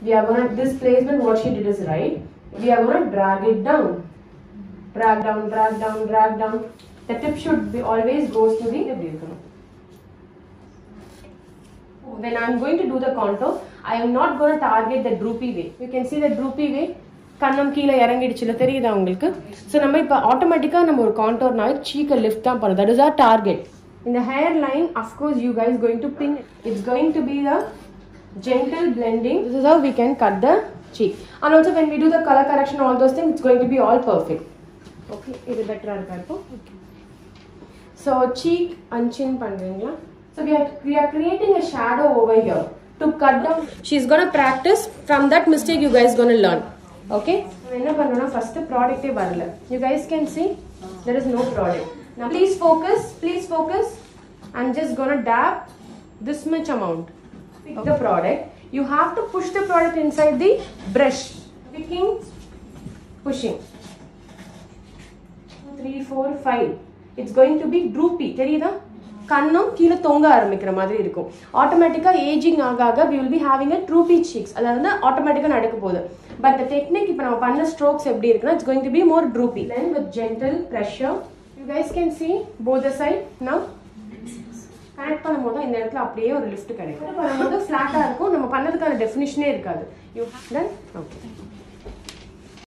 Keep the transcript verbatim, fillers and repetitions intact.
we are going to, this placement what she did is right. We are going to drag it down. Drag down, drag down, drag down. The tip should be always goes to the, when I am going to do the contour, I am not going to target the droopy way. You can see the droopy way. கண்ணம் கீழே இறங்கிடுச்சுல தெரியுதா உங்களுக்கு? So நம்ம இப்ப ஆட்டோமேட்டிக்கா நம்ம ஒரு கான்டோர்னால cheek-ஐ lift தான் பண்ணணும். That is our target. In the hairline, of course, you guys going to pin. It's going to be the gentle blending. This is how we can cut the cheek. And also when we do the color correction, all those things, it's going to be all perfect. Okay, இது பெட்டரா இருக்கா இப்போ? Okay. So cheek and chin பண்றீங்களா? So we are we are creating a shadow over here to cut down. She's gonna practice. From that mistake, you guys gonna learn. Okay. என்ன பண்ணனும்னா first product ஏ வரல. You guys can see there is no product. Now please focus. Please focus. I'm just gonna dab this much amount. Pick okay. the product. You have to push the product inside the brush. Picking, pushing. Three, four, five. It's going to be droopy. தெரியுதா? கண்ணம் கீழே தொங்க ஆரம்பிக்கிற மாதிரி இருக்கும். ஆட்டோமேட்டிக்கா ageing ஆக ஆக we will be having a droopy cheeks. அதாவது ஆட்டோமேட்டிக்கா நடக்க போகுது. But the technique இப்போ நம்ம பண்ண strokes எப்படி இருக்குன்னா it's going to be more droopy. Then with gentle pressure, you guys can see both the side. Now connect பண்ணும்போது இந்த இடத்துல அப்படியே ஒரு லிஃப்ட் கிடைக்கும். பண்ணும்போது ஃபிளாட்டா இருக்கும். நம்ம பண்ணதுக்கான டெஃபினிஷனே இருக்காது. You done? Okay.